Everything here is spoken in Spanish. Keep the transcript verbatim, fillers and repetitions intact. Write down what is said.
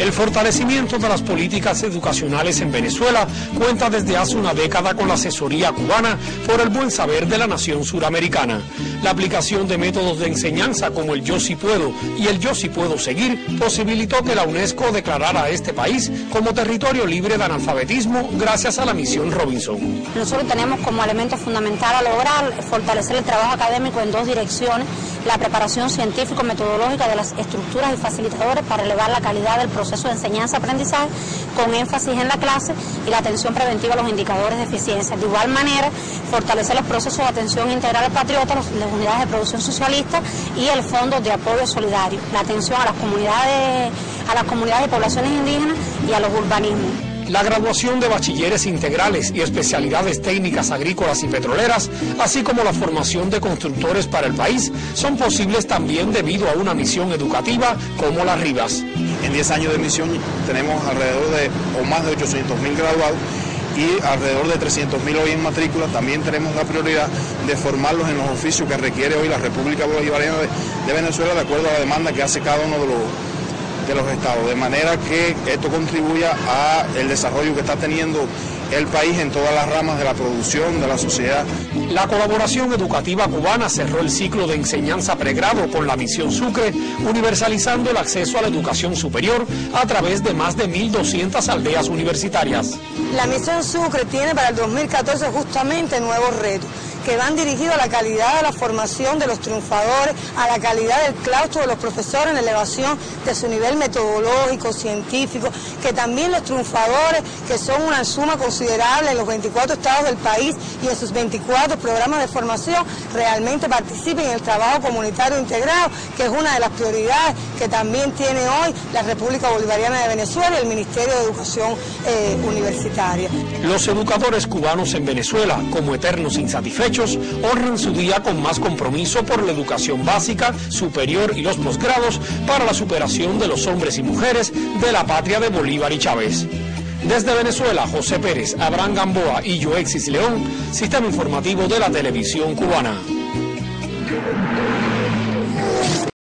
El fortalecimiento de las políticas educacionales en Venezuela cuenta desde hace una década con la asesoría cubana por el buen saber de la nación suramericana. La aplicación de métodos de enseñanza como el Yo Sí Puedo y el Yo Sí Puedo Seguir posibilitó que la UNESCO declarara a este país como territorio libre de analfabetismo gracias a la misión Robinson. Nosotros tenemos como elemento fundamental a lograr fortalecer el trabajo académico en dos direcciones: la preparación científico-metodológica de las estructuras y facilitadores para elevar la calidad del proceso de enseñanza-aprendizaje con énfasis en la clase y la atención preventiva a los indicadores de eficiencia. De igual manera, fortalecer los procesos de atención integral al patriota, las unidades de producción socialista y el Fondo de Apoyo Solidario, la atención a las comunidades, a las comunidades de poblaciones indígenas y a los urbanismos. La graduación de bachilleres integrales y especialidades técnicas agrícolas y petroleras, así como la formación de constructores para el país, son posibles también debido a una misión educativa como la Rivas. En diez años de misión tenemos alrededor de, o más de ochocientos mil graduados y alrededor de trescientos mil hoy en matrícula. También tenemos la prioridad de formarlos en los oficios que requiere hoy la República Bolivariana de, de Venezuela, de acuerdo a la demanda que hace cada uno de los de los estados, de manera que esto contribuya al desarrollo que está teniendo el país en todas las ramas de la producción, de la sociedad. La colaboración educativa cubana cerró el ciclo de enseñanza pregrado con la misión Sucre, universalizando el acceso a la educación superior a través de más de mil doscientas aldeas universitarias. La misión Sucre tiene para el dos mil catorce justamente nuevos retos que van dirigidos a la calidad de la formación de los triunfadores, a la calidad del claustro de los profesores en elevación de su nivel metodológico, científico, que también los triunfadores, que son una suma considerable en los veinticuatro estados del país y en sus veinticuatro programas de formación, realmente participen en el trabajo comunitario integrado, que es una de las prioridades que también tiene hoy la República Bolivariana de Venezuela y el Ministerio de Educación eh, Universitaria. Los educadores cubanos en Venezuela, como eternos insatisfechos, honran su día con más compromiso por la educación básica, superior y los posgrados para la superación de los hombres y mujeres de la patria de Bolívar y Chávez. Desde Venezuela, José Pérez, Abraham Gamboa y Joexis León, Sistema Informativo de la Televisión Cubana.